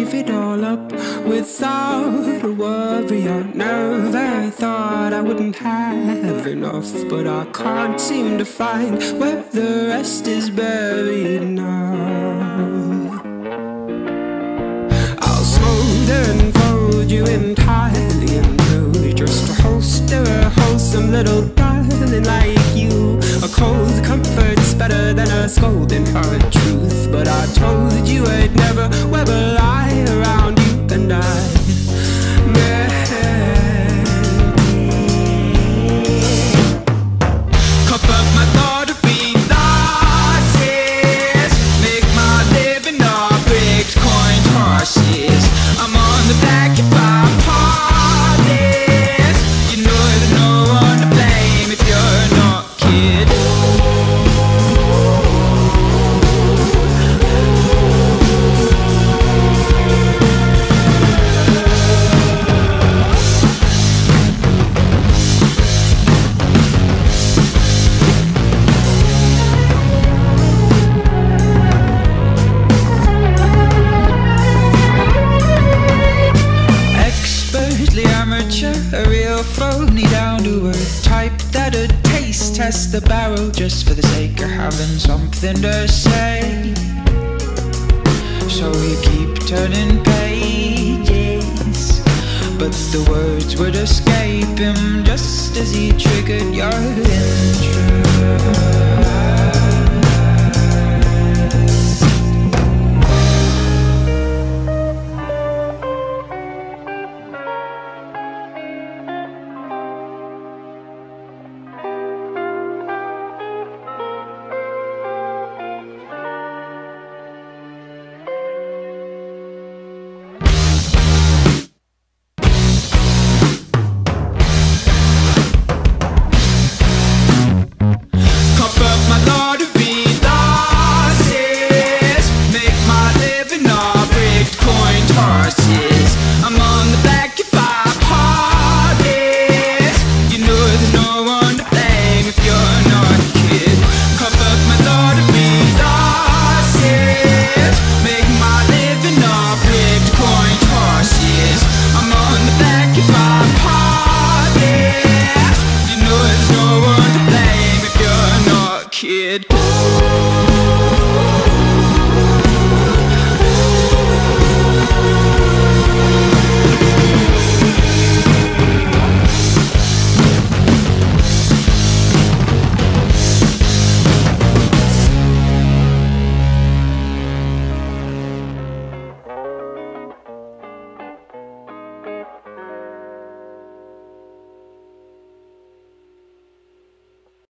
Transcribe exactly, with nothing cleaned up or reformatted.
gave it all up without a worry. I never thought I wouldn't have enough, but I can't seem to find where the rest is buried now. I'll smother and fold you entirely into just a holster, a wholesome little darling like you. A cold comfort's better than a scolding hard truth, but I told you I'd never wear a lie around you, and I meant it. Cup up my thought of being losses, make my living off rigged coin tosses. I'm on the back if I'm heartless. You know there's no one to blame if you're not, kid. A real phony, down to earth type that'd taste test the barrel just for the sake of having something to say. So you keep turning pages, but the words would escape him just as he triggered your interest. Yeah.